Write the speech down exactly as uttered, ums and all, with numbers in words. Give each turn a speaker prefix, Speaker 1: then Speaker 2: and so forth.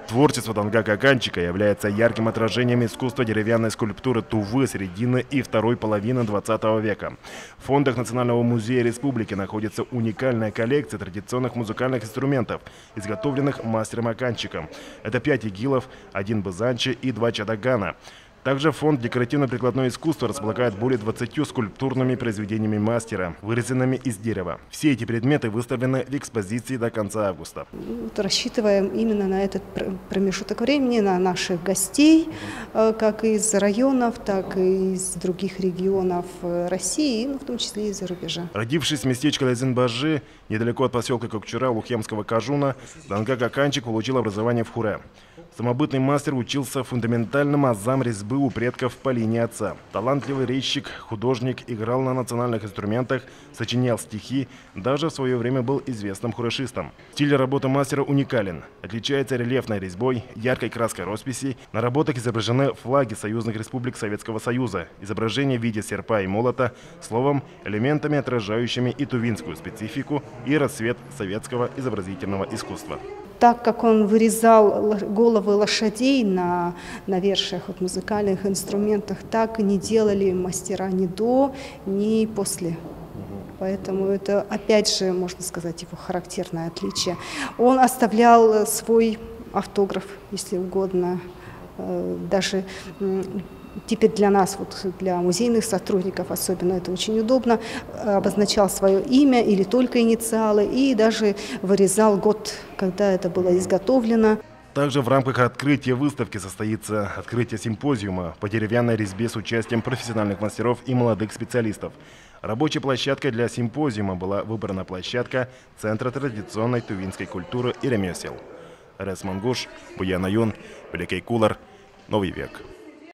Speaker 1: Творчество Дангака Канчика является ярким отражением искусства деревянной скульптуры Тувы середины и второй половины двадцатого века. В фондах Национального музея республики находится уникальная коллекция традиционных музыкальных инструментов, изготовленных мастером Аканчиком. Это пять игилов, один бызанчи и два чадагана. Также фонд декоративно-прикладное искусство располагает более двадцати скульптурными произведениями мастера, вырезанными из дерева. Все эти предметы выставлены в экспозиции до конца августа.
Speaker 2: Рассчитываем именно на этот промежуток времени, на наших гостей, как из районов, так и из других регионов России, ну, в том числе и из-за рубежа.
Speaker 1: Родившись в местечке Лазин-Бажи, недалеко от поселка Кокчура Лухемского Кажуна, Дангака Канчик получил образование в Хуре. Самобытный мастер учился фундаментальным азам резьбы у предков по линии отца. Талантливый резчик, художник, играл на национальных инструментах, сочинял стихи, даже в свое время был известным хурешистом. Стиль работы мастера уникален. Отличается рельефной резьбой, яркой краской росписи. На работах изображены флаги союзных республик Советского Союза, изображения в виде серпа и молота, словом, элементами, отражающими и тувинскую специфику, и расцвет советского изобразительного искусства.
Speaker 2: Так как он вырезал головы лошадей на, на вершах вот, музыкальных инструментах, так и не делали мастера ни до, ни после. Поэтому это, опять же, можно сказать, его характерное отличие. Он оставлял свой автограф, если угодно, даже... Теперь для нас, вот для музейных сотрудников особенно это очень удобно, обозначал свое имя или только инициалы и даже вырезал год, когда это было изготовлено.
Speaker 1: Также в рамках открытия выставки состоится открытие симпозиума по деревянной резьбе с участием профессиональных мастеров и молодых специалистов. Рабочей площадкой для симпозиума была выбрана площадка Центра традиционной тувинской культуры и ремесел. Рес Мангуш, Буян Аюн, Великий Кулар, Новый век.